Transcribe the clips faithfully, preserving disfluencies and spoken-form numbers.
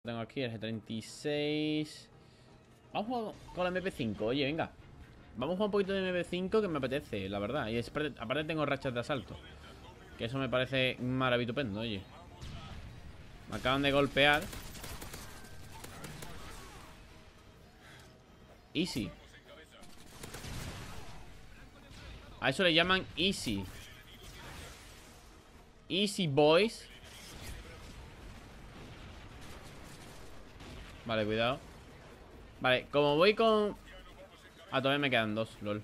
Tengo aquí el G treinta y seis. Vamos a jugar con la M P cinco, oye, venga. Vamos a jugar un poquito de M P cinco que me apetece, la verdad. Y es, aparte tengo rachas de asalto, que eso me parece maravitupendo, oye. Me acaban de golpear. Easy. A eso le llaman easy. Easy boys. Vale, cuidado. Vale, como voy con... Ah, todavía me quedan dos, lol.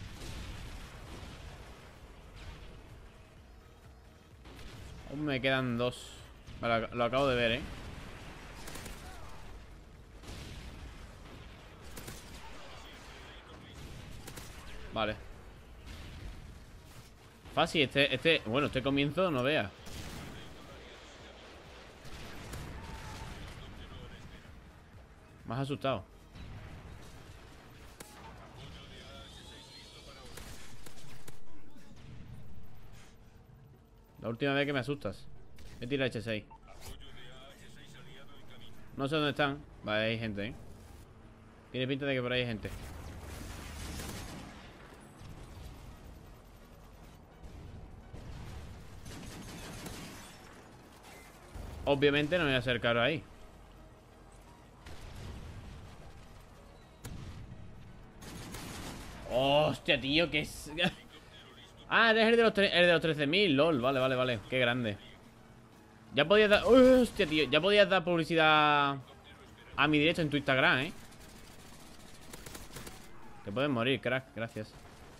Aún me quedan dos. Vale, lo acabo de ver, eh. Vale. Fácil, este, este... Bueno, este comienzo no vea. Me has asustado. La última vez que me asustas. He tirado H seis. No sé dónde están. Vale, hay gente, ¿eh? Tiene pinta de que por ahí hay gente. Obviamente no me voy a acercar ahí. Hostia, tío, que es... Ah, eres el de los, el de los trece mil, lol. Vale, vale, vale. Qué grande. Ya podías dar... Hostia, tío. Ya podías dar publicidad a mi directo en tu Instagram, ¿eh? Te puedes morir, crack. Gracias.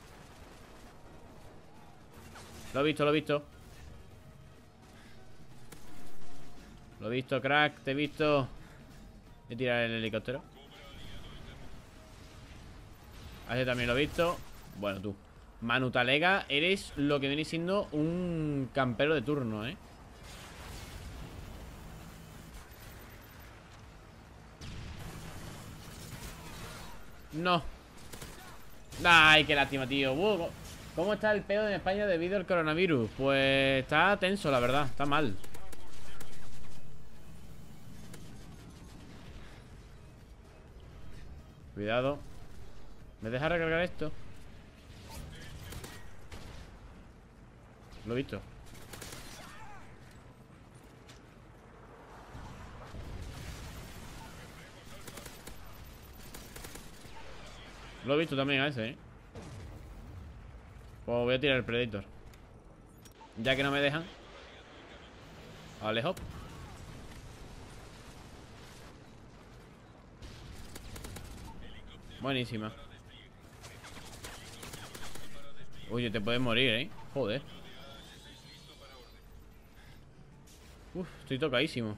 Lo he visto, lo he visto. Lo he visto, crack. Te he visto. Voy a tirar el helicóptero. A ese también lo he visto. Bueno, tú Manu Talega, eres lo que viene siendo un campero de turno, ¿eh? No. Ay, qué lástima, tío. Uh, ¿Cómo está el pedo en España debido al coronavirus? Pues está tenso, la verdad. Está mal. Cuidado. ¿Me deja recargar esto? Lo he visto. Lo he visto también a ese, ¿eh? Pues voy a tirar el Predator. Ya que no me dejan. Vale, hop. Buenísima. Oye, te puedes morir, ¿eh? Joder. Uf, estoy tocadísimo.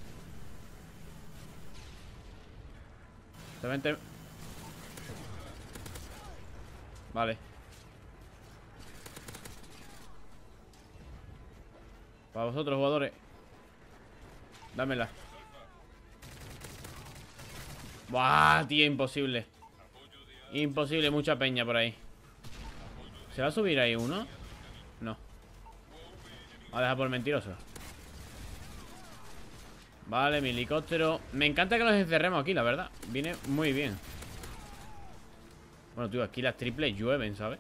Realmente... Vale. Para vosotros, jugadores. Dámela. Buah, tío, imposible. Imposible, mucha peña por ahí. ¿Se va a subir ahí uno? No. Va a dejar por mentiroso. Vale, mi helicóptero. Me encanta que nos encerremos aquí, la verdad. Viene muy bien. Bueno, tío, aquí las triples llueven, ¿sabes?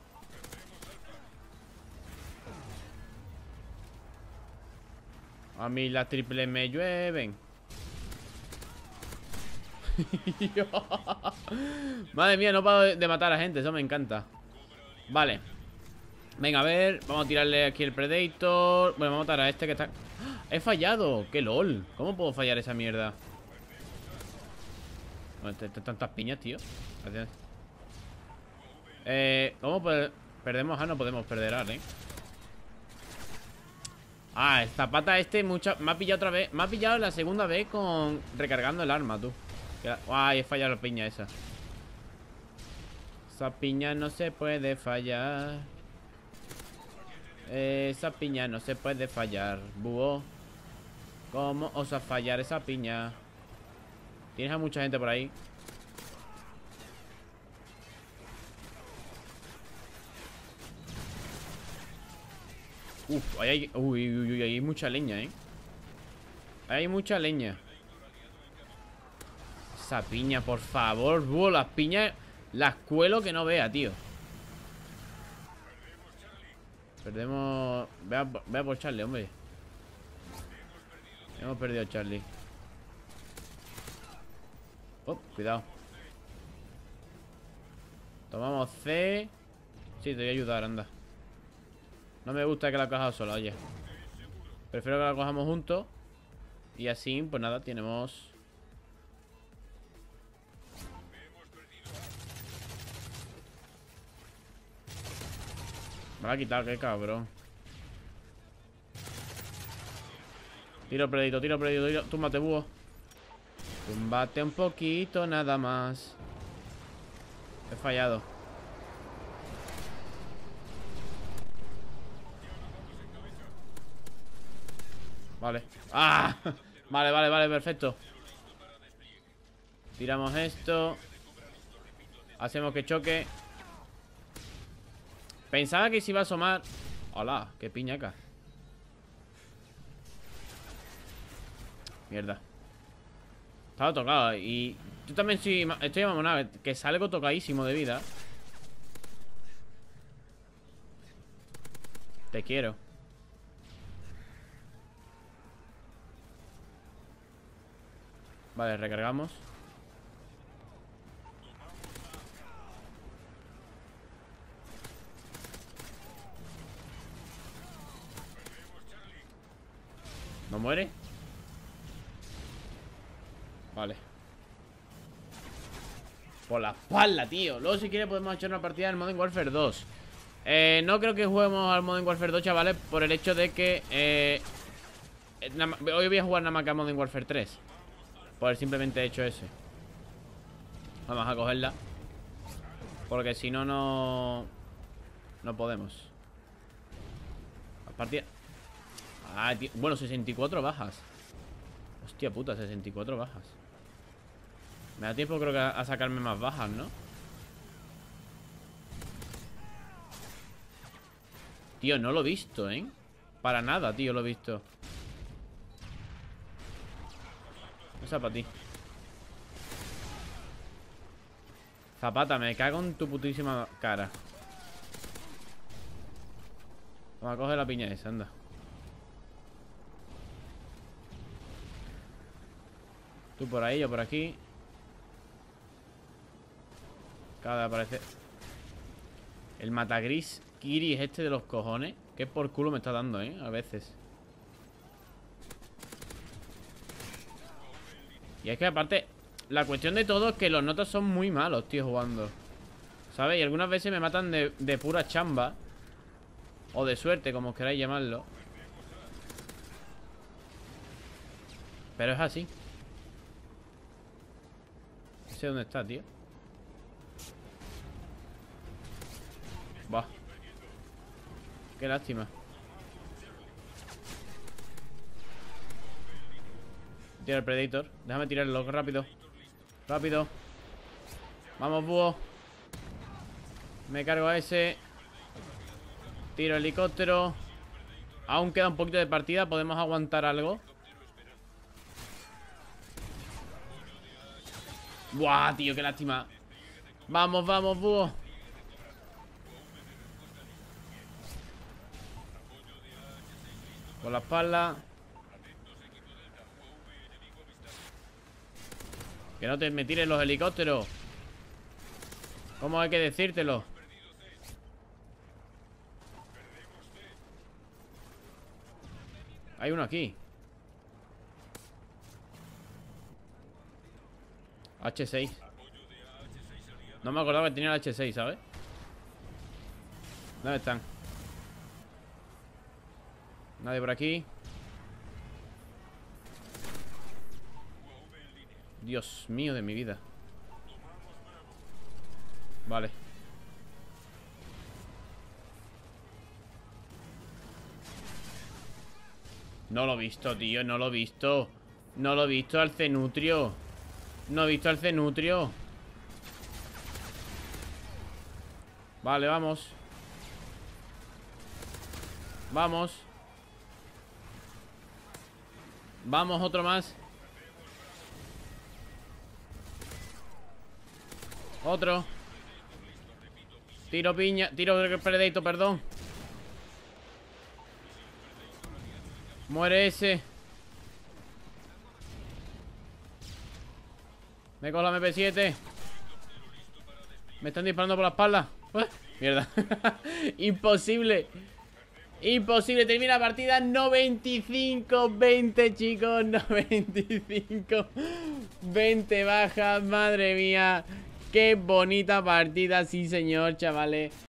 A mí las triples me llueven. Madre mía, no paro de matar a gente. Eso me encanta. Vale. Venga, a ver. Vamos a tirarle aquí el Predator. Bueno, vamos a matar a este que está... ¡Ah! ¡He fallado! ¡Qué lol! ¿Cómo puedo fallar esa mierda? Bueno, tantas piñas, tío. Gracias. Eh, ¿cómo perdemos? Ah, no podemos perder ahora, ¿eh? Ah, el zapata este mucha... me ha pillado otra vez. Me ha pillado la segunda vez con... recargando el arma, tú. Ay, he fallado la piña esa. Esa piña no se puede fallar. Esa piña no se puede fallar. Búho. ¿Cómo osa fallar esa piña? Tienes a mucha gente por ahí. Uf, ahí hay... Uy, uy, uy, hay mucha leña, ¿eh? Hay mucha leña. Esa piña, por favor. Buah, las piñas las cuelo que no vea, tío. Perdemos... Vea, vea por Charlie, hombre. Hemos perdido a Charlie. Oh, cuidado. Tomamos C. Sí, te voy a ayudar, anda. No me gusta que la cojas sola, oye. Prefiero que la cojamos juntos. Y así, pues nada, tenemos... Me la ha quitado, qué cabrón. Tiro predito, tiro predito, tiro. Túmbate, búho. Túmbate un poquito, nada más. He fallado. Vale. ¡Ah! Vale, vale, vale, perfecto. Tiramos esto. Hacemos que choque. Pensaba que se iba a asomar. Hola, qué piñaca. Mierda. Estaba tocado. Y yo también estoy, estoy mamonado. Que salgo tocadísimo de vida. Te quiero. Vale, recargamos. ¿No muere? Vale. Por la espalda, tío. Luego si quiere podemos echar una partida del Modern Warfare dos. eh, No creo que juguemos al Modern Warfare dos, chavales. Por el hecho de que eh, hoy voy a jugar nada más que a Modern Warfare tres. Por el simplemente hecho ese. Vamos a cogerla. Porque si no, no... No podemos. La partida... Ah, tío. Bueno, sesenta y cuatro bajas. Hostia puta, sesenta y cuatro bajas. Me da tiempo creo que a sacarme más bajas, ¿no? Tío, no lo he visto, ¿eh? Para nada, tío, lo he visto. Esa para ti. Zapata, me cago en tu putísima cara. Vamos a coger la piña esa, anda. Tú por ahí, yo por aquí. Acaba de aparecer el matagris Kiri este de los cojones. Que por culo me está dando, eh, a veces. Y es que aparte, la cuestión de todo es que los notas son muy malos, tío, jugando. ¿Sabes? Y algunas veces me matan de, de pura chamba. O de suerte, como queráis llamarlo. Pero es así. No sé dónde está, tío. Bah. Qué lástima. Tira el Predator. Déjame tirarlo rápido. Rápido. Vamos, búho. Me cargo a ese. Tiro helicóptero. Aún queda un poquito de partida. Podemos aguantar algo. Buah, tío, qué lástima. Vamos, vamos, búho. Por la espalda. Que no te me tires los helicópteros. ¿Cómo hay que decírtelo? Hay uno aquí. hache seis. No me acordaba que tenía el hache seis, ¿sabes? ¿Dónde están? Nadie por aquí. Dios mío de mi vida. Vale. No lo he visto, tío, no lo he visto. No lo he visto al cenutrio. No he visto al cenutrio. Vale, vamos. Vamos. Vamos, otro más. Otro. Tiro piña. Tiro Predator, perdón. Muere ese. Me cojo la M P siete. Me están disparando por la espalda. ¡Uah! Mierda. Imposible. Imposible. Termina la partida noventa y cinco veinte, chicos. noventa y cinco veinte bajas. Madre mía. Qué bonita partida. Sí, señor, chavales.